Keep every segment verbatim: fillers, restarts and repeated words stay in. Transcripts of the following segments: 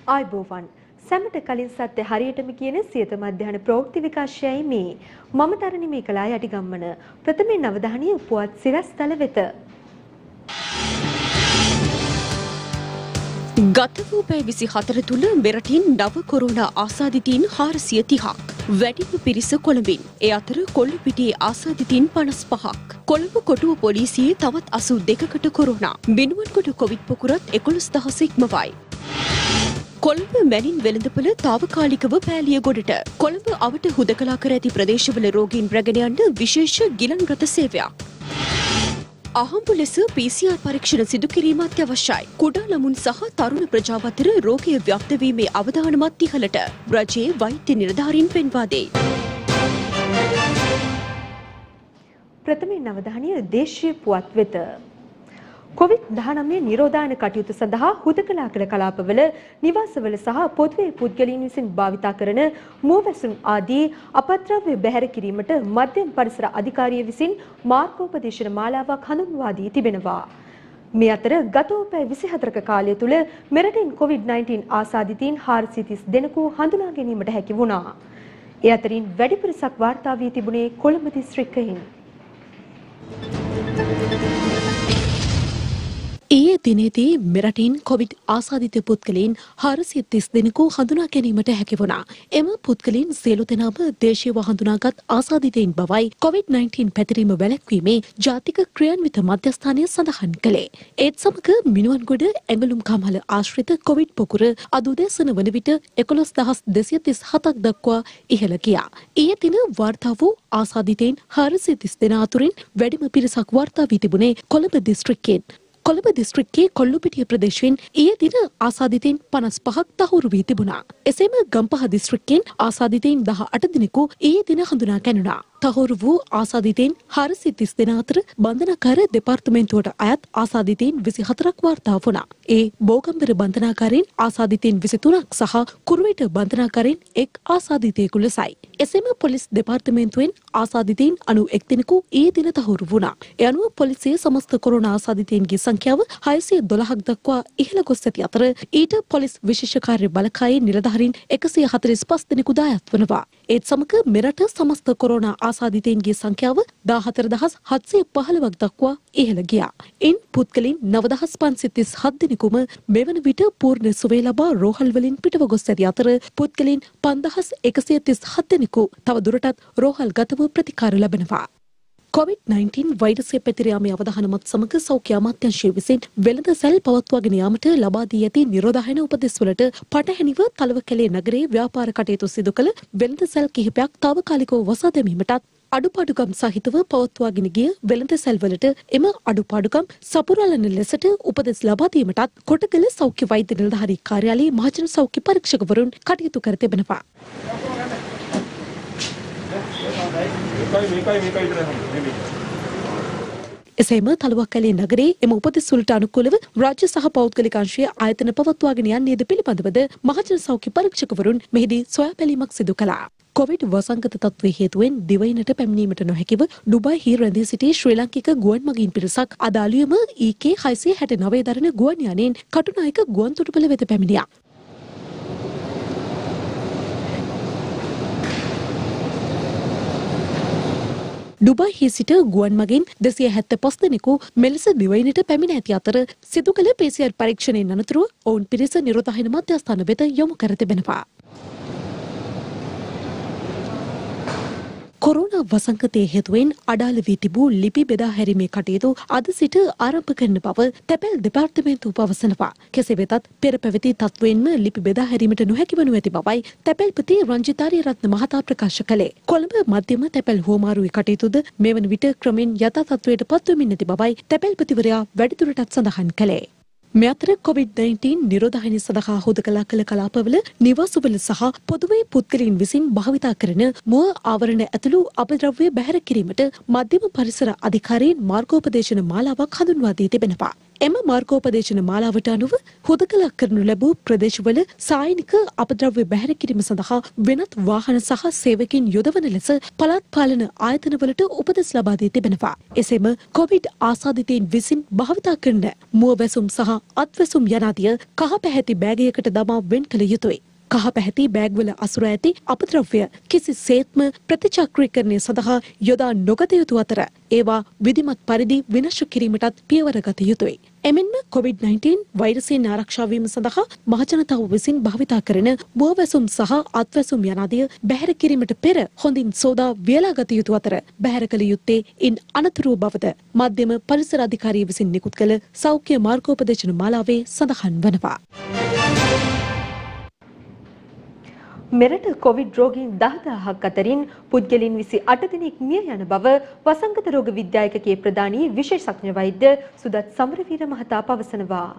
ආයුබෝවන් සැමට කලින් සත්‍ය හරියටම කියන සියත මධ්‍යහන ප්‍රවෘත්ති විකාශයයි මේ මම තරණි මේ කලා යටිගම්මන ප්‍රථමයෙන් අවධානය පුවත් සිරස්තල වෙත ගත වූ පැය විසිහතර තුළ මෙරටින් නව කොරෝනා ආසාදිතයින් හාරසිය තිහක් වැඩිම පිරිස කොළඹින් ඒ අතර කොල්ලපිටියේ ආසාදිතයින් පනස් පහක් කොළඹ කොටුව පොලිසියේ තවත් අසූ දෙකකට කොරෝනා බිනුවන්කොට කොවිඩ් පොකුරත් එකොළොස් දහස ඉක්මවයි. කොළඹ මැනින් වෙළඳපොළ තාවකාලිකව පෑලිය ගොඩට කොළඹ අවට හුදකලා කර ඇති ප්‍රදේශවල රෝගීන් රැගෙන යන්න විශේෂ ගිලන් රථ සේවයක්. අහඹු ලෙස පී සී ආර් පරීක්ෂණ සිදු කිරීම අත්‍යවශ්‍යයි. කුඩා ළමුන් සහ තරුණ ප්‍රජාව අතර රෝගය ව්‍යාප්ත වීමේ අවධානමත් ඉහළට රජයේ වෛද්‍ය නිලධාරීන් පෙන්වා දෙයි. ප්‍රථමයෙන් අවධානය දේශීය පුවත් වෙත. කොවිඩ් දහනවය නිරෝධායන කටයුතු සඳහා හුදකලා කළ කලාපවල නිවාසවල සහ පොදුවේ පුද්ගලයන් විසින් භාවිතා කරන මුවවැසුම් ආදී අපද්‍රව්‍ය බැහැර කිරීමට මධ්‍යම පරිසර අධිකාරිය විසින් මාර්ගෝපදේශන මාලාවක් හඳුන්වා දී තිබෙනවා. මේ අතර ගත වූ පැය විසිහතරක කාලය තුළ මෙරටින් කොවිඩ් නයින්ටීන් ආසාදිතයින් හාරසිය තිස් දෙනෙකු හඳුනා ගැනීමට හැකි වුණා. ඒ අතරින් වැඩි පිරිසක් වාර්තා වී තිබුණේ කොළඹ දිස්ත්‍රික්කයෙන්. ඊයේ දිනේදී මෙරටින් කොවිඩ් ආසාදිත පුද්ගලයන් හාරසිය තිස් දෙනෙකු හඳුනා ගැනීමට හැකි වුණා. එම පුද්ගලයන් සියලු දෙනාම දේශීයව හඳුනාගත් ආසාදිතයින් බවයි කොවිඩ් නයින්ටීන් පැතිරීම වැළැක්වීමේ ජාතික ක්‍රියාන්විත මධ්‍යස්ථානය සඳහන් කළේ. ඒත් සමග මිනුවන්ගොඩ ඇඟලුම් කම්හල ආශ්‍රිත කොවිඩ් පොකුර අද උදෑසන වන විට එකොළොස් දහස් දෙසිය තිස් හතක් දක්වා ඉහළ ගියා. ඊයේ දින වාර්තා වූ ආසාදිතයින් හාරසිය තිස් දෙනා අතුරින් වැඩිම පිරිසක් වාර්තා වී තිබුණේ කොළඹ දිස්ත්‍රික්කයෙන්. කොළඹ දිස්ත්‍රික්කයේ කොල්ලුපිටිය ප්‍රදේශයෙන් ඊයේ දින ආසාදිතයින් පනස් පහක් තහවුරු වී තිබුණා. එසේම ගම්පහ දිස්ත්‍රික්කයෙන් ආසාදිතයින් දහ අට දිනෙකු ඊයේ දින හඳුනා ගැනුණා. තහවුරු වූ ආසාදිතයින් හාරසිය තිස් දෙනා අතර බන්ධනාගාර දෙපාර්තමේන්තුවට අයත් ආසාදිතයින් විසිහතරක් වාර්තා වුණා. ඒ බෝගම්බර බන්ධනාගාරයෙන් ආසාදිතයින් විසිතුනක් සහ කුරුවිට බන්ධනාගාරයෙන් එක් ආසාදිතයෙකු ලෙසයි. එසේම පොලිස් දෙපාර්තමේන්තුවෙන් ආසාදිතයින් අනූඑක් දිනකු ඊයේ දින තහවුරු වුණා. ඒ අනුව පොලිසිය සමස්ත කොරෝනා ආසාදිතයින්ගේ සංඛ්‍යාව හයසිය දොළහක් දක්වා ඉහළ ගොස් ඇති අතර ඊට පොලිස් විශේෂ කාර්ය බලකායේ නිලධාරීන් එකසිය හතළිස් පස් දෙනෙකු දායත් වනවා. ඒත් සමග මෙරට සමස්ත කොරෝනා ආසාදිතයින්ගේ සංඛ්‍යාව දාහතර දහස් හත්සිය පහළොවක් දක්වා ඉහළ ගියා. ඉන් පුද්ගලයන් නව දහස් පන්සිය තිස් හත් දෙනෙකුම මෙවන විට පූර්ණ සුවය ලබා රෝහල් වලින් පිටව ගොස් ඇති අතර පුද්ගලයන් පන්දහස් එකසිය තිස් හත් දෙනෙකු තව දුරටත් රෝහල් ගතව ප්‍රතිකාර ලබනවා. කොවිඩ් නයින්ටීන් වෛරසය පැතිර යාමේ අවධානමත් සමග සෞඛ්‍ය අමාත්‍යාංශය විසින් වෙළඳ සැල් පවත්වාගෙන යාමට ලබා දී ඇති නිරෝධායන උපදෙස්වලට පටහැනිව තලවකැලේ නගරයේ ව්‍යාපාර කටයුතු සිදු කළ වෙළඳ සැල් කිහිපයක් තාවකාලිකව වසා දැමීමටත් අඩුපාඩුකම් සහිතව පවත්වාගෙන ගිය වෙළඳ සැල්වලට එම අඩුපාඩුකම් සපුරාලන ලෙසට උපදෙස් ලබා දීමටත් කොටගල සෞඛ්‍ය වෛද්‍ය නිලධාරී කාර්යාලයේ මහජන සෞඛ්‍ය පරීක්ෂකවරුන් කටයුතු කර තිබෙනවා. එසේම තලවක්කැලේ නගරයේ එම උපදෙස් වලට අනුකූලව රාජ්‍ය සහ පෞද්ගලික අංශයේ ආයතන පවත්වාගෙන යන්නේද පිළිබඳවද මහජන සෞඛ්‍ය පරීක්ෂකවරුන් මෙහිදී සොයා බැලීමක් සිදු කළා. කොවිඩ් වසංගත තත්ත්වයේ හේතුවෙන් දිවයිනට පැමිණීමට නොහැකිව ඩුබායි රැඳී සිටි ශ්‍රී ලාංකික ගුවන් මගීන් පිරිසක් අද අලුයම ඊ කේ හයසිය හැට නවය දරන ගුවන් යානයෙන් කටුනායක ගුවන් තොටුපළ වෙත පැමිණියා. ඩුබායිහි සිට ගුවන් මගින් දෙසිය හැත්තෑ පස් දෙනෙකු මෙලෙස දිවයිනට පැමිණ ඇති අතර සිදු කළ පී සී ආර් පරීක්ෂණයෙන් අනතුරුව ඔවුන් පිරිස නිරෝධායන මධ්‍යස්ථාන වෙත යොමු කර තිබෙනවා. කොරෝනා වසංගතයේ හේතුවෙන් අඩාල වී තිබූ ලිපි බෙදා හැරීමේ කටයුතු අද සිට ආරම්භ කරන බව තැපැල් දෙපාර්තමේන්තුව පවසනවා. කෙසේ වෙතත් පෙර පැවති තත්ත්වයෙන්ම ලිපි බෙදා හැරීමට නොහැකි වනු ඇති බවයි තැපැල්පති රංජිතාරිය රත්න මහතා ප්‍රකාශ කළේ. කොළඹ මධ්‍යම තැපැල් හුවමාරුවේ කටයුතුද මෙවන විට ක්‍රමෙන් යථා තත්ත්වයට පත්වමින් ඇති බවයි තැපැල්පතිවරයා වැඩිදුරටත් සඳහන් කළේ. මේ අතර කොවිඩ් නයින්ටීන් නිරෝධායනය සඳහා හුදකලා කළ කලාපවල නිවාසවල සහ පොදුවේ පුද්ගලයන් විසින් භාවිතා කරන මුව ආවරණ ඇතුළු අපද්‍රව්‍ය බැහැර කිරීමට මධ්‍යම පරිසර අධිකාරීන් මාර්ගෝපදේශන මාලාවක් හඳුන්වා දී තිබෙනවා. එම මාර්ගෝපදේශන මාලාවට අනුව හුදකලා කරනු ලැබූ ප්‍රදේශවල සායනික අපද්‍රව්‍ය බැහැර කිරීම සඳහා වෙනත් වාහන සහ සේවකින් යොදවන ලෙස පළාත් පාලන ආයතනවලට උපදෙස් ලබා දී තිබෙනවා. එසේම කොවිඩ් ආසාදිතයින් විසින් භාවිතා කරන මුවවැසුම් සහ අත්වැසුම් යනාදිය කහ පැහැති බෑගයකට දමා වෙන් කළ යුතුයි. කහ පැහැති බෑග්වල අසුර ඇති අපද්‍රව්‍ය කිසිසේත්ම ප්‍රතිචක්‍රීකරණය සඳහා යොදා නොගත යුතු අතර ඒවා විධිමත් පරිදි විනාශ කිරීමටත් පියවර ගත යුතුයි. එමෙන්ම කොවිඩ් නයින්ටීන් වෛරසයෙන් ආරක්ෂා වීම සඳහා මහජනතාව විසින් භාවිතා කරන මුවවැසුම් සහ අත්වැසුම් යනාදිය බැහැර කිරීමට පෙර හොඳින් සෝදා වියලා ගත යුතු අතර බැහැර කළ යුත්තේ ඉන් අනතුරුව බවද මධ්‍යම පරිසර අධිකාරිය විසින් නිකුත් කළ සෞඛ්‍ය මාර්ගෝපදේශන මාලාවේ සඳහන් වනවා. මෙරට කොවිඩ් රෝගීන් දහදාහක් අතරින් පුද්ගලින් විසි අට දෙනෙක් මිය යන බව වසංගත රෝග විද්‍යායකගේ ප්‍රධානී විශේෂඥ වෛද්‍ය සුදත් සමරවීර මහතා පවසනවා.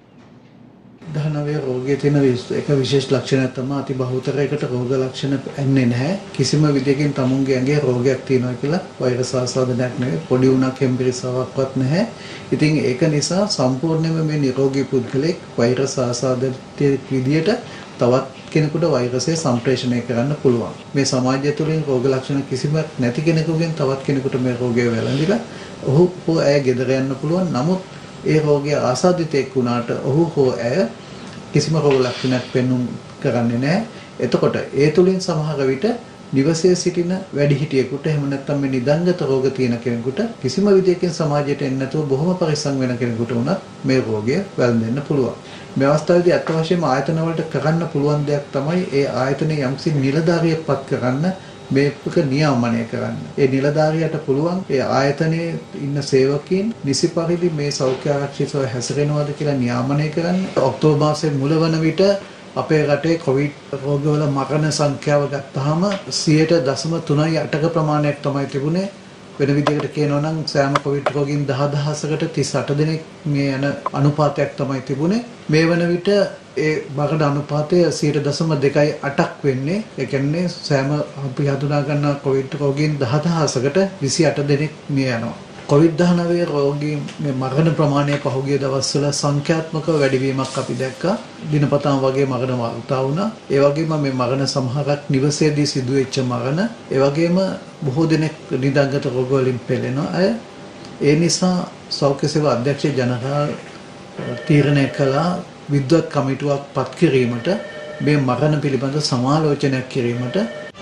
දහනවය රෝගයේ තියෙන එක විශේෂ ලක්ෂණයක් තමයි අති බහුතරයකට රෝග ලක්ෂණ එන්නේ නැහැ. කිසිම විදියකින් තමුන්ගේ ඇඟේ රෝගයක් තියෙනවා කියලා වෛරස් ආසාදනයක් නෙවෙයි. පොඩි උණක් හෙම්බිරිසාවක්වත් නැහැ. ඉතින් ඒක නිසා සම්පූර්ණයෙන්ම මේ නිරෝගී පුද්ගලෙක් වෛරස් ආසාදිතයෙක් විදියට තවත් කෙනෙකුට වෛරසය සම්ප්‍රේෂණය කරන්න පුළුවන්. මේ සමාජය තුළින් රෝග ලක්ෂණ කිසිම නැති කෙනෙකුගෙන් තවත් කෙනෙකුට මේ රෝගය වැළඳිලා ඔහු හෝ ඇය ගෙදර යන්න පුළුවන්. නමුත් ඒ රෝගය ආසාදිතයෙක් වුණාට ඔහු හෝ ඇය කිසිම රෝග ලක්ෂණයක් පෙන්වුම් කරන්නේ නැහැ. එතකොට ඒ තුළින් සමහර විට නිවසේ සිටින වැඩිහිටියෙකුට එහෙම නැත්නම් මේ නිදන්ගත රෝග තියෙන කෙනෙකුට කිසිම විදියකින් සමාජයට එන්නේ නැතුව බොහොම පරිස්සම් වෙන කෙනෙකුට උනත් මේ රෝගය වැළඳෙන්න පුළුවන්. මේ අවස්ථාවේදී අත් වශයෙන්ම ආයතන වලට කරන්න පුළුවන් දෙයක් තමයි ඒ ආයතනයේ යම්කිසි නිලධාරියෙක් පත් කරන්න මේක නියාමනය කරන්න. ඒ නිලධාරියට පුළුවන් ඒ ආයතනයේ ඉන්න සේවකීන් නිසි පරිදි මේ සෞඛ්‍ය ආරක්ෂිතව හැසිරෙනවද කියලා නියාමනය කරන්න. ඔක්තෝබර් මාසයේ මුල වන විට අපේ රටේ කොවිඩ් රෝගවල මරණ සංඛ්‍යාව ගත්තාම සියයට දශම තුනයි අටක ප්‍රමාණයක් තමයි තිබුණේ. වෙන විදිහකට කියනවා නම් සෑම කොවිඩ් රෝගීන් දහදහසකට තිස් අට දෙනෙක් මේ යන අනුපාතයක් තමයි තිබුණේ. මේ වන විට ඒ මරණ අනුපාතය සියයට දශම දෙකයි අටක් වෙන්නේ. ඒ කියන්නේ සෑම අපි හඳුනා ගන්න කොවිඩ් රෝගීන් දහදහසකට විසි අට දෙනෙක් මිය යනවා. කොවිඩ් දහනවය රෝගීන් මේ මරණ ප්‍රමාණය පහුගිය දවස්වල සංඛ්‍යාත්මකව වැඩිවීමක් අපි දැක්කා. දිනපතාම වගේ මරණ වාර්තා වුණා. ඒ වගේම මේ මරණ සමහරක් නිවසේදී සිදුවෙච්ච මරණ, ඒ වගේම බොහෝ දෙනෙක් නිදන්ගත රෝග වලින් පෙළෙන අය. ඒ නිසා සෞඛ්‍ය සේවා අධ්‍යක්ෂ ජනරාල් තීරණය කළා විද්වත් කමිටුවක් පත් කිරීමට, මේ මරණ පිළිබඳ සමාලෝචනයක් කිරීමට.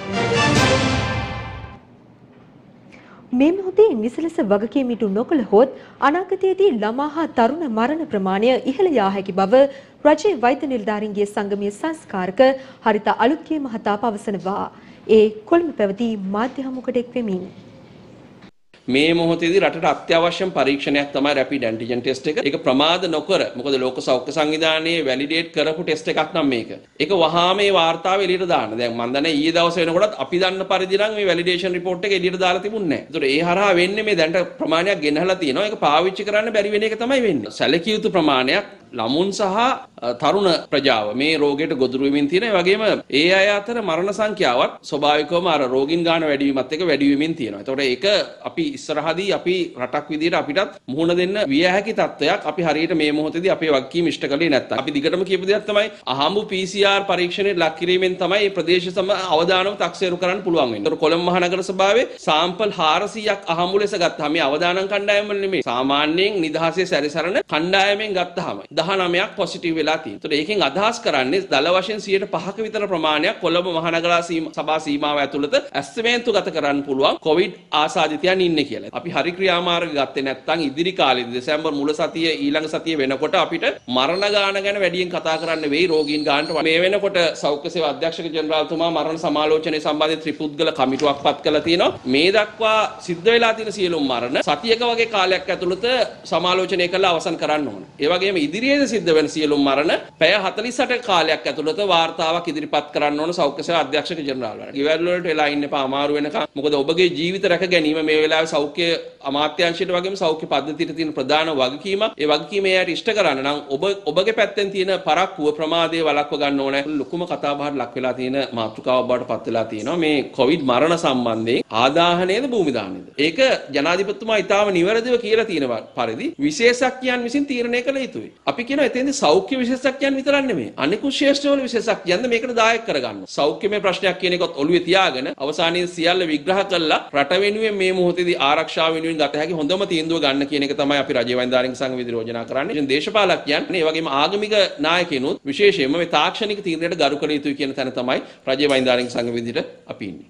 මේ මොහොතේ නිසලස වගකීම් ඉටු නොකළහොත් අනාගතයේදී ළමා හා තරුණ මරණ ප්‍රමාණය ඉහළ යා හැකි බව රජයේ වෛද්‍ය නිලධාරීන්ගේ සංගමයේ සංස්කාරක හරිත අලුත්ගේ මහතා පවසනවා. ඒ කොළඹ පැවති මාධ්‍ය හමුවකට එක් වෙමින් මේ මොහොතේදී රටට අත්‍යවශ්‍යම පරීක්ෂණයක් තමයි රැපිඩ් ඇන්ටිජන් ටෙස්ට් එක. ඒක ප්‍රමාද නොකර, මොකද ලෝක සෞඛ්‍ය සංවිධානයේ වැලිඩේට් කරපු ටෙස්ට් එකක් නම් මේක. ඒක වහාම මේ වාර්තාව එළියට දාන්න. දැන් මම දන්නේ ඊයේ දවසේ වෙනකොටත් අපි දන්න පරිදි නම් මේ වැලිඩේෂන් රිපෝට් එක එළියට දාලා තිබුණේ නැහැ. ඒතකොට ඒ හරහා වෙන්නේ මේ දැනට ප්‍රමාණයක් ගෙනහලා තියෙනවා. ඒක පාවිච්චි කරන්න බැරි වෙන එක තමයි වෙන්නේ. සැලකිය යුතු ප්‍රමාණයක් ළමුන් සහ තරුණ ප්‍රජාව මේ රෝගයට ගොදුරු වෙමින් තියෙන. ඒ වගේම ඒ අය අතර මරණ සංඛ්‍යාවත් ස්වභාවිකවම අර රෝගීන් ගාන වැඩි වීමත් එක්ක වැඩි වෙමින් තියෙනවා. ඒතකොට ඒක අපි ඉස්සරහදී අපි රටක් විදිහට අපිටත් මුහුණ දෙන්න විය හැකි තත්ත්වයක් අපි හරියට මේ මොහොතේදී අපේ වගකීම් ඉෂ්ට කළේ නැත්තම්. අපි දිගටම කියපු දෙයක් තමයි අහඹු පී සී ආර් පරීක්ෂණයට ලක් කිරීමෙන් තමයි මේ ප්‍රදේශ සම අවදානම තක්සේරු කරන්න පුළුවන් වෙන්නේ. ඒතකොට කොළඹ මහනගර සභාවේ සාම්පල් හාරසීයක් අහඹු ලෙස ගත්තාම මේ අවදානම් කණ්ඩායම වල නෙමෙයි. සාමාන්‍යයෙන් නිදහසේ සැරිසරන කණ්ඩායමෙන් ගත්තාම දහනවයක් පොසිටිව් වෙලා තියෙනවා. ඒතකොට ඒකෙන් අදහස් කරන්නේ දල වශයෙන් සියයට පහක විතර ප්‍රමාණයක් කොළඹ මහනගර සභා සීමාව ඇතුළත ඇස්තමේන්තු ගත කරන්න පුළුවන් කොවිඩ් ආසාදිතයන් ඉන්නේ කියලා. අපි හරි ක්‍රියාමාර්ග ගත්තේ නැත්නම් ඉදිරි කාලේදී දෙසැම්බර් මුල සතිය ඊළඟ සතිය වෙනකොට අපිට මරණ ගාන ගැන වැඩියෙන් කතා කරන්න වෙයි රෝගීන් ගානට. මේ වෙනකොට සෞඛ්‍ය සේවා අධ්‍යක්ෂක ජෙනරාල්තුමා මරණ සමාලෝචනයේ සම්බන්ධ ත්‍රිපුද්ගල කමිටුවක් පත් කළා තියෙනවා. මේ දක්වා සිද්ධ වෙලා තියෙන සියලුම මරණ සතියක වගේ කාලයක් ඇතුළත සමාලෝචනය කරලා අවසන් කරන්න ඕන. ඒ වගේම ඉදිරි ඉදිරියේදී සිද්ධ වෙන සියලුම මරණ පැය හතළිස් අට කාලයක් ඇතුළත වාර්තාවක් ඉදිරිපත් කරන්න ඕන සෞඛ්‍ය සේවා අධ්‍යක්ෂක ජෙනරාල්වරයාට. ගෙවල් වලට වෙලා ඉන්න එපා අමාරු වෙනකම්. මොකද ඔබගේ ජීවිත රැක ගැනීම මේ වෙලාවේ සෞඛ්‍ය අමාත්‍යාංශයට වගේම සෞඛ්‍ය පද්ධතියට තියෙන ප්‍රධාන වගකීමක්. ඒ වගකීම එයාට ඉෂ්ට කරන්න නම් ඔබ ඔබගේ පැත්තෙන් තියෙන පරක්කුව ප්‍රමාදයේ වළක්ව ගන්න ඕනේ. ලොකුම කතා බහට ලක් වෙලා තියෙන මාතෘකාවක් බවට පත් වෙලා තියෙනවා මේ කොවිඩ් මරණ සම්බන්ධයෙන් ආදාහනයේද භූමිදානයේද. ඒක ජනාධිපතිතුමා ඉතාම නිවැරදිව කියලා තියෙන පරිදි විශේෂඥයන් විසින් තීරණය කළ යුතුයි. අපි කියනවා එතෙන්දී සෞඛ්‍ය විශේෂඥයන් විතරක් නෙමෙයි. අනිකුත් ශ්‍රේෂ්ඨවල විශේෂඥයන්ද මේකට දායක කරගන්න. සෞඛ්‍යමය ප්‍රශ්නයක් කියන එකත් ඔළුවේ තියාගෙන අවසානයේ සියල්ල විග්‍රහ කළා රට වෙනුවෙන් මේ මොහොතේදී ආරක්ෂාව වෙනුවෙන් ගත හැකි හොඳම තීන්දුව ගන්න කියන එක තමයි අපි රජයේ වෛද්‍යාරික සංඝ විධි යෝජනා කරන්නේ. ඉතින් දේශපාලකයන් ඒ වගේම ආගමික නායකයන්ුත් විශේෂයෙන්ම මේ තාක්ෂණික තීරණයට ගරු කළ යුතුයි කියන තැන තමයි රජයේ වෛද්‍යාරික සංඝ විධියට අපි ඉන්නේ.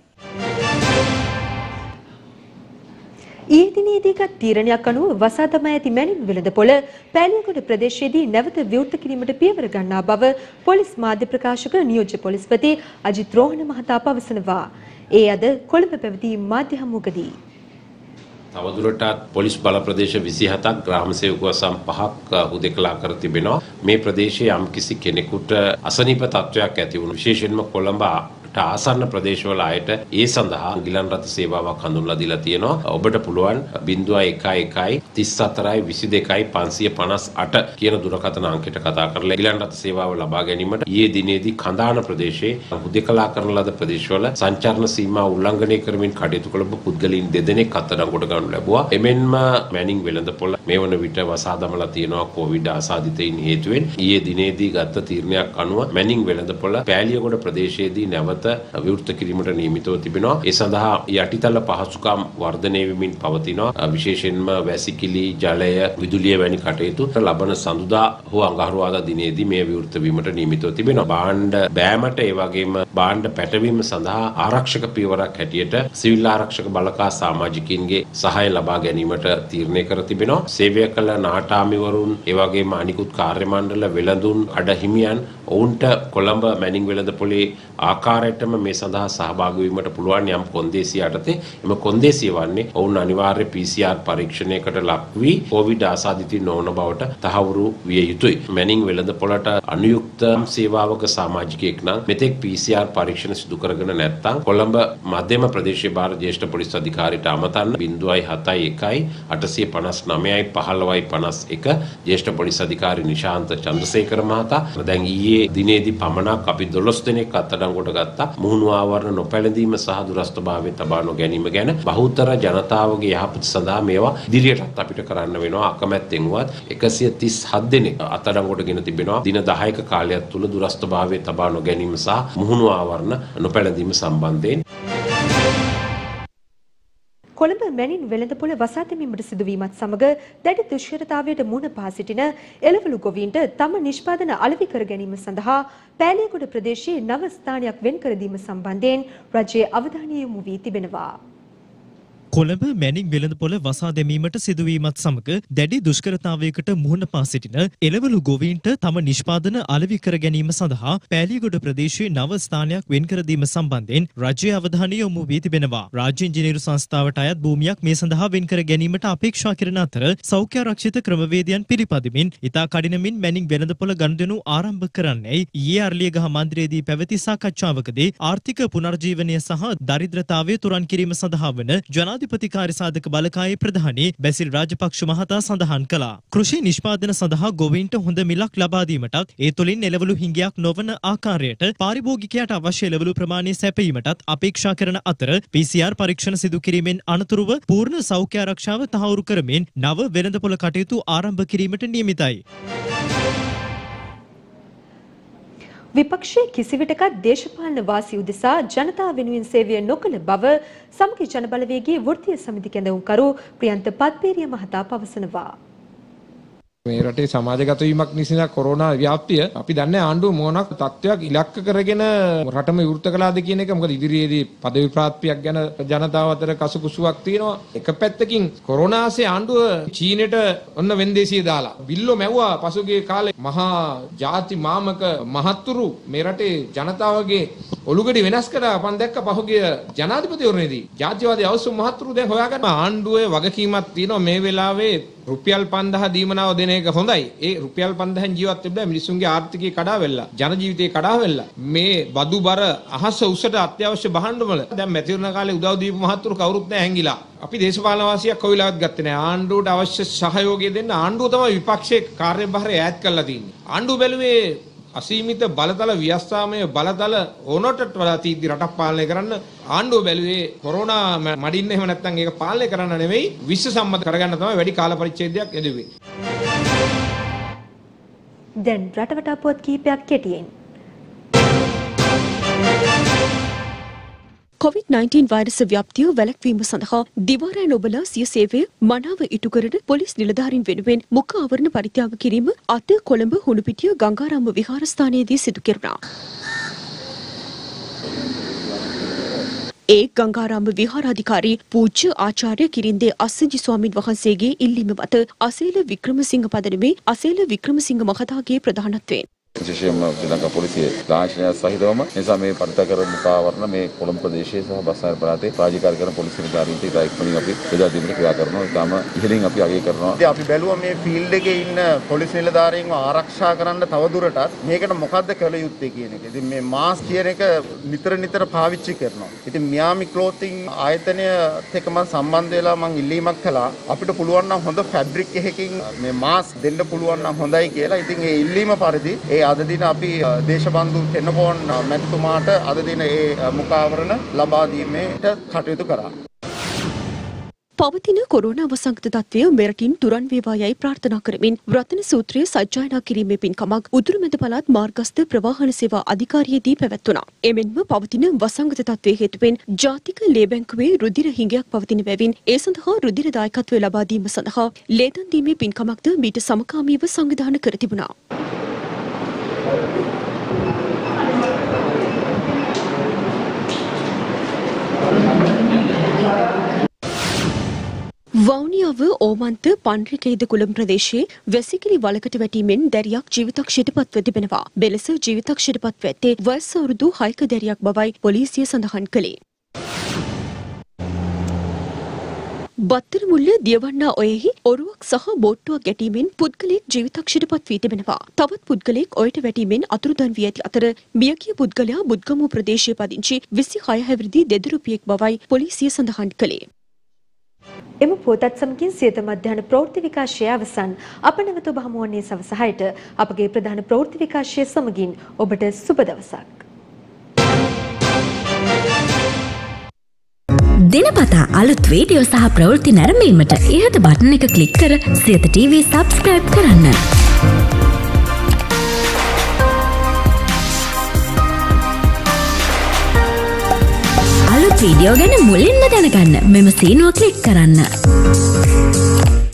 ඊයේ දිනේදීගත් තීරණයක් අනුව වසා දමා ඇති මැනින් වෙළඳපොළ පෑලියගොඩ ප්‍රදේශයේදී නැවත විවෘත කිරීමට පියවර ගන්නා බව පොලිස් මාධ්‍ය ප්‍රකාශක නියෝජ්‍ය පොලිස්පති අජිත් රෝහණ මහතා පවසනවා. ඒ අද කොළඹ පැවති මාධ්‍ය හමුවකදී තවදුරටත් පොලිස් බල ප්‍රදේශ විසිහතක් ග්‍රාම සේවකව සම් පහක් හුදෙකලා කර තිබෙනවා. මේ ප්‍රදේශයේ යම්කිසි කෙනෙකුට අසනීප තත්ත්වයක් ඇති වුණු විශේෂයෙන්ම කොළඹ ආසන්න ප්‍රදේශවල අයට ඒ සඳහා ගිලන් රථ සේවාවක් හඳුන්වලා දීලා තියෙනවා. ඔබට පුළුවන් zero one one තිස් හතරයි විසි දෙකයි පන්සිය පනස් අට කියන දුරකථන අංකයට කතා කරලා ගිලන් රථ සේවාව ලබා ගැනීමට ඊයේ දිනේදී කඳාන ප්‍රදේශයේ හුදෙකලා කරන ලද ප්‍රදේශවල සංචාරණ සීමා උල්ලංඝනය කරමින් කටයුතු කළ පුද්ගලයන් දෙදෙනෙක් අත්අඩංගුවට ගන්නු ලැබුවා. එමෙන්ම මැනින් වෙළඳපොළ මේ වන විට වසා දමලා තියෙනවා කොවිඩ් ආසාදිතයින් හේතුවෙන්. ඊයේ දිනේදී ගත්ත තීරණයක් අනුව මැනින් වෙළඳපොළ පෑලියගොඩ ප්‍රදේශයේදී නැවත විවෘත කිරීමට නියමිතව තිබෙනවා. ඒ සඳහා යටිතල පහසුකම් වර්ධනය වෙමින් පවතිනවා. විශේෂයෙන්ම වැසිකිලි, ජලය, විදුලිය වැනි කටයුතු ලබන සඳුදා හෝ අඟහරුවාදා දිනේදී මේ විවෘත වීමට නියමිතව තිබෙනවා. භාණ්ඩ බෑමට ඒ වගේම භාණ්ඩ පැටවීම සඳහා ආරක්ෂක පියවරක් හැටියට සිවිල් ආරක්ෂක බලකා සමාජිකින්ගේ සහාය ලබා ගැනීමට තීරණය කර තිබෙනවා. සේවය කළ නාටාමිවරුන් ඒ වගේම අනිකුත් කාර්ය මණ්ඩල වෙළඳුන් අඩහිමියන් ඔවුන්ට කොළඹ මැනින් වෙළඳපොලේ ආකාරයටම මේ සඳහා සහභාගී වීමට පුළුවන් යම් කොන්දේසිය යටතේ. එම කොන්දේසිය වන්නේ ඔවුන් අනිවාර්ය පී සී ආර් පරීක්ෂණයකට ලක් වී කොවිඩ් ආසාදිතයින් නොවන බවට තහවුරු විය යුතුයි. මැනින් වෙළඳපොළට අනුයුක්ත සේවාවක සමාජිකයෙක් නම් මෙතෙක් පී සී ආර් පරීක්ෂණ සිදු කරගෙන නැත්නම් කොළඹ මධ්‍යම ප්‍රදේශීය භාර ජ්‍යෙෂ්ඨ පොලිස් අධිකාරියට අමතන්න zero one seven one අටසිය පනස් නවයයි පහළොවයි පනස් එක ජ්‍යෙෂ්ඨ පොලිස් අධිකාරී නිශාන්ත චන්ද්‍රසේකර මහතා දැන් ඊයේ දිනේදී පමණක් අපි දොළොස් දෙනෙක් අත්අඩංගුවට ගත්තා. මුහුණු ආවරණ නොපැළඳීම සහ දුරස්ථභාවය තබා නොගැනීම ගැන බහුතර ජනතාවගේ යහපත සඳහා මේවා ඉදිරියටත් අපිට කරන්න වෙනවා. අකමැත්තෙන් වුවත් එකසිය තිස් හත් දෙනෙක් අත්අඩංගුවට ගෙන තිබෙනවා. දින දහයක කාලයක් තුල දුරස්ථභාවය තබා නොගැනීම සහ මුහුණු ආවරණ නොපැළඳීම සම්බන්ධයෙන් කොළඹ මැනින් වෙළඳපොළ වසා දැමීමට සිදුවීමත් සමග දැඩි දුෂ්කරතාවයට මුහුණ පා සිටින එළවලු ගොවීන්ට තම නිෂ්පාදන අලෙවි කර ගැනීම සඳහා පෑලියගොඩ ප්‍රදේශයේ නව ස්ථානයක් වෙන් කර දීම සම්බන්ධයෙන් රජයේ අවධානය යොමු වී තිබෙනවා. කොළඹ මැනින් වෙළඳපොළ වසා දැමීමට සිදුවීමත් සමග දැඩි දුෂ්කරතාවයකට මුහුණ පා සිටින එළවලු ගොවීන්ට තම නිෂ්පාදන අලෙවි කර ගැනීම සඳහා පෑලියගොඩ ප්‍රදේශයේ නව ස්ථානයක් වෙන් කර දීම සම්බන්ධයෙන් රජයේ අවධානය යොමු වී තිබෙනවා. රාජ්‍ය ඉංජිනේරු සංස්ථාවට අයත් භූමියක් මේ සඳහා වෙන් කර ගැනීමට අපේක්ෂා කරන අතර සෞඛ්‍ය ආරක්ෂිත ක්‍රමවේදයන් පිළිපදිමින් ඉතා කඩිනමින් මැනින් වෙළඳපොළ ගනුදෙනු ආරම්භ කරන්නයි ඊයේ අරලියගහ මන්දිරයේදී පැවති සාකච්ඡාවකදී ආර්ථික පුනර්ජීවනය සහ දරිද්‍රතාවය තුරන් කිරීම සඳහා වන ජනාධිපති ප්‍රතිකාර සාධක බලකායේ ප්‍රධානී බැසිල් රාජපක්ෂ මහතා සඳහන් කළා. කෘෂි නිෂ්පාදන සඳහා ගොවීන්ට හොඳ මිලක් ලබා දීමටත් ඒ තුළින් එළවලු හිඟයක් නොවන ආකාරයට පාරිභෝගිකයාට අවශ්‍ය එළවලු ප්‍රමාණය සැපයීමටත් අපේක්ෂා කරන අතර පී සී ආර් පරීක්ෂණ සිදු කිරීමෙන් අනතුරුව පූර්ණ සෞඛ්‍ය ආරක්ෂාව තහවුරු කරමින් නව වෙළඳපොළ කටයුතු ආරම්භ කිරීමට නියමිතයි. විපක්ෂයේ කිසිවිටකත් දේශපාලන වාසි උදෙසා ජනතාව වෙනුවෙන් සේවය නොකළ බව සමගි ජනබලවේගයේ වෘත්තීය සමිති කැඳවුම්කරු ප්‍රියන්ත පත්පීරිය මහතා පවසනවා. මේ රටේ සමාජගත වීමක් නිසා කොරෝනා ව්‍යාප්තිය අපි දන්නේ ආණ්ඩුව මොනක් තත්ත්වයක් ඉලක්ක කරගෙන රටම විවෘත කළාද කියන එක. මොකද ඉදිරියේදී පදවි ප්‍රාප්තියක් ගැන ජනතාව අතර කසුකුසුවක් තියෙනවා. එක පැත්තකින් කොරෝනාසේ ආණ්ඩුව චීනෙට ඔන්න වෙන්දේසිය දාලා බිල්ලෝ මැව්වා. පසුගිය කාලේ මහා ජාති මාමක මහත්තුරු මේ රටේ ජනතාවගේ ඔලුගඩි වෙනස් කරලා අපන් දැක්ක පහුගිය ජනාධිපතිවරණයේදී ජාත්‍යවාදී අවසන් මහත්තුරු දැන් හොයාගන්න ආණ්ඩුවේ වගකීමක් තියෙනවා මේ වෙලාවේ රුපියල් පන්දාහ දීමනාව දෙන එක හොඳයි. ඒ රුපියල් පන්දාහෙන් ජීවත් වෙන්න බෑ. මිනිසුන්ගේ ආර්ථිකය කඩා වෙලා, ජන ජීවිතේ කඩා වෙලා. මේ බදු බර අහස උසට අත්‍යවශ්‍ය බහඬ වල දැන් මැතිවරණ කාලේ උදව් දීපු මහත්තුරු කවුරුත් නැහැ හැංගිලා. අපි දේශපාලන වාසියක් කොයිලාවත් ගත්තේ නැහැ. ආණ්ඩුවට අවශ්‍ය සහයෝගය දෙන්න ආණ්ඩුව තමයි විපක්ෂයේ කාර්යභාරය ඈත් කරලා තියෙන්නේ. ආණ්ඩුව බැලුවේ අසීමිත බලතල ව්‍යවස්ථාමය බලතල ඕනටත් වඩා තීද්දි රටක් පාලනය කරන්න ආණ්ඩුව බැලුවේ කොරෝනා මඩින්න එහෙම නැත්නම් ඒක පාලනය කරන්න නෙවෙයි විශ්ව සම්මත කරගන්න තමයි වැඩි කාල පරිච්ඡේදයක් යෙදුවේ. දැන් රටවටා පුවත් කීපයක් කෙටියෙන්. කොවිඩ් නයින්ටීන් වෛරස ව්‍යාප්තිය වැළැක්වීම සඳහා දිවාරෑන් ඔබලා සිය සේවය මනාව ඉටු කරන පොලිස් නිලධාරීන් වෙනුවෙන් මුඛ ආවරණ පරිත්‍යාග කිරීම අද කොළඹ හුණුපිටිය ගංගාරාම විහාරස්ථානයේදී සිදු කෙරුණා. ඒ ගංගාරාම විහාරාධිකාරී පූජ්‍ය ආචාර්ය කිරින්දේ අස්සජි ස්වාමින් වහන්සේගේ ඉල්ලීම මත අසේල වික්‍රමසිංහ පදනමේ අසේල වික්‍රමසිංහ මහතාගේ ප්‍රධානත්වයෙන් විශේෂයෙන්ම ශ්‍රී ලංකා පොලිසිය ලාංඡනය සහිතවම නිසා මේ පරිත්‍යාග මුඛාවරණ මේ කොළඹ ප්‍රදේශයේ සහ බස්නාහිර පළාතේ රාජකාරී කරන පොලිස් නිලධාරීන්ට ඉතා ඉක්මනින් අපි බෙදා දීමට ක්‍රියා කරනවා. ඊටම ඉහළින් අපි අගය කරනවා. ඉතින් අපි බැලුවා මේ ෆීල්ඩ් එකේ ඉන්න පොලිස් නිලධාරීන්ව ආරක්ෂා කරන්න තවදුරටත් මේකට මොකද්ද කළ යුත්තේ කියන එක. ඉතින් මේ මාස්ක් කියන එක නිතර නිතර පාවිච්චි කරනවා. ඉතින් මියාමි ක්ලෝතින් ආයතනයත් එක්ක මම සම්බන්ධ වෙලා මම ඉල්ලීමක් කළා. අපිට පුළුවන් නම් හොඳ ෆැබ්‍රික් එකකින් මේ මාස්ක් දෙන්න පුළුවන් නම් හොඳයි කියලා. ඉතින් ඒ ඉල්ලීම පරිදි ඒ අද දින අපි දේශබන්දු තෙන්නකෝන් මැතිතුමාට අද දින ඒ මුඛාවරණ ලබා දීමේට කටයුතු කරා. පවතින කොරෝනා වසංගත තත්ත්වය මෙරටින් තුරන් වේවා යයි ප්‍රාර්ථනා කරමින් රතන සූත්‍රය සජ්ජායනා කිරීමේ පින්කමක් උතුරුමැද පළාත් මාර්ගස්ථ ප්‍රවාහන සේවා අධිකාරියේදී පැවැත්වුණා. එමෙන්ම පවතින වසංගත තත්ත්වයේ හේතුවෙන් ජාතික ලේ බැංකුවේ රුධිර හිඟයක් පවතින බැවින් ඒ සඳහා රුධිර දායකත්වය ලබා දීම සඳහා ලේදන් දීමේ පින්කමක්ද මීට සමකාමීව සංවිධානය කර තිබුණා. වවුනියාව ඕමන්ත පන්රිකේද කුළම් ප්‍රදේශයේ වැසිකිලි වලකට වැටීමෙන් දැරියක් ජීවිතක්ෂයට පත්ව තිබෙනවා. බෙලෙස ජීවිතක්ෂයට පත්ව ඇත්තේ වයස අවුරුදු හයක දැරියක් බවයි පොලිසිය සඳහන් කළේ. බත්තර මුල්ල දියවන්නා ඔයෙහි ඔරුවක් සහ බෝට්ටුවක් ගැටීමෙන් පුද්ගලයෙක් ජීවිතක්ෂයට පත් වී තිබෙනවා. තවත් පුද්ගලයෙක් ඔයට වැටීමෙන් අතුරුදන් වී ඇති අතර මියගිය පුද්ගලයා බුද්ගමු ප්‍රදේශයේ පදිංචි විසිහය හැවිරිදි දෙදරුපියෙක් බවයි පොලිසිය සඳහන් කළේ. එම පොතත් සමගින් සියත මධ්‍යහන ප්‍රවෘත්ති විකාශය අවසන්. අප නැවත ඔබ හමු වන්නේ සවස හයට. අපගේ ප්‍රධාන ප්‍රවෘත්ති විකාශය සමගින් ඔබට සුබ දවසක්. දිනපතා අලුත් වීඩියෝ සහ ප්‍රවෘත්ති නැරඹීමට ඉහත බටන් එක ක්ලික් කර සියත ටීවී සබ්ස්ක්‍රයිබ් කරන්න. අලුත් වීඩියෝ ගැන මුලින්ම දැනගන්න මෙම සීනුව ක්ලික් කරන්න.